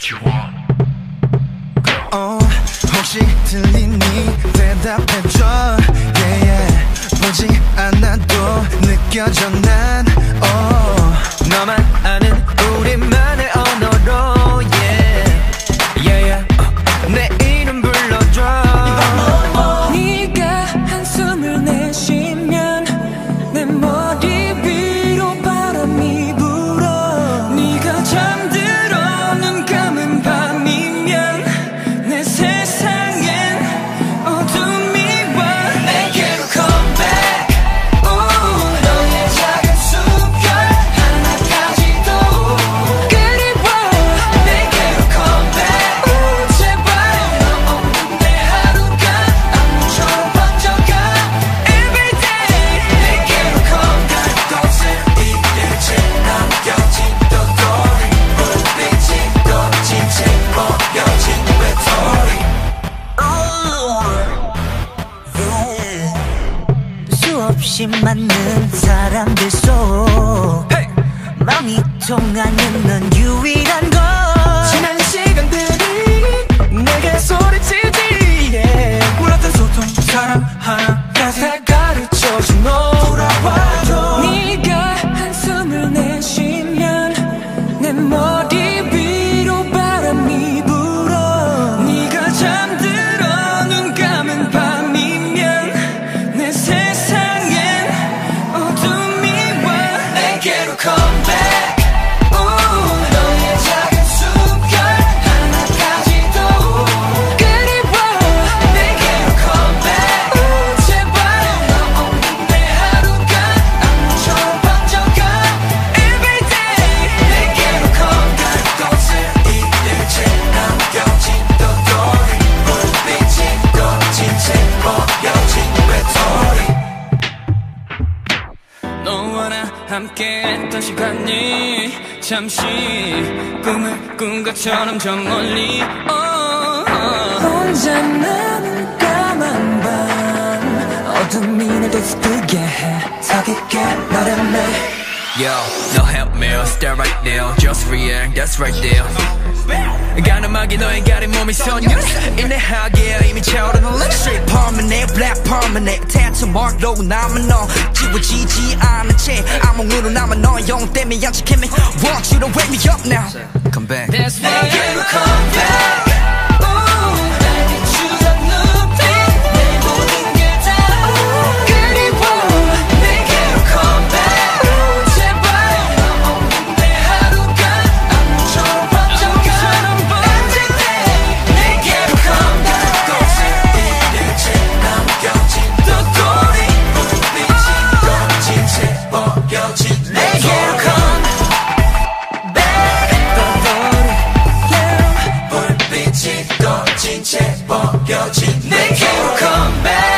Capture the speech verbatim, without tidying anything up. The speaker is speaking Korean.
어, 혹시 들리니 대답해줘 yeah, yeah. 보지 않아도 느껴져 난 oh. 너만 아는 우리만의 언어로 yeah. Yeah, yeah. uh. 내 이름 불러줘 네가 한숨을 내쉬면 내 머리 위로 바람이 불어 네가 잠들어 눈 감은 밤이면 내 세상엔 어둠이 와 내게로 come back 오, 너의 작은 숨결 하나까지도 그리워 내게로 come back 오, 제발 너 없는 내 하루가 안무처럼 번져가 everyday 내게로 come back 꽃을 이을채 남겨진 떠돌이 불빛이 꺼진 채 뻗겨진 외톨이 수없이 많은 사람들 속 hey. 마음이 통하는 넌 유일한 것 지난 시간들이 내게 소리치지 yeah. 몰랐던 소통 사람 하나 다 가르쳐준 너 돌아와줘 네가 한숨을 내쉬면 내 머리 위로 바람이 불어 네가 잠들어 눈 감은 밤이면 내 세상엔 어둠이 와 내게로 come back 오, 너의 작은 숨결 하나까지도 그리워 내게로 come back 오, 제발 너 없는 내 하루가 안무처럼 번져가 everyday 내게로 come back 꽃을 이을채 남겨진 떠돌이 불빛이 꺼진 채 뻗겨진 외톨이 너와 나 함께했던 시간이 잠시 꿈을 꾼 것처럼 저 멀리 혼자 나는 까만 밤 어둠이 날 뒤섞이게 해 더 깊게 너라며 Yo, no help me, stay right there. Just react, that's right there. 가늠하게 너의 가린 몸이 선율 인내하게 이미 차오르는 electric permanent, black permanent tattoo mark로 남은 너 지워지지 않은 채 암몽으로 남은 너의 영 때문에 양측해 me want you to wake me up now come back That's why 내게로 come back 꺼진 채 뻗겨진 내게로 come back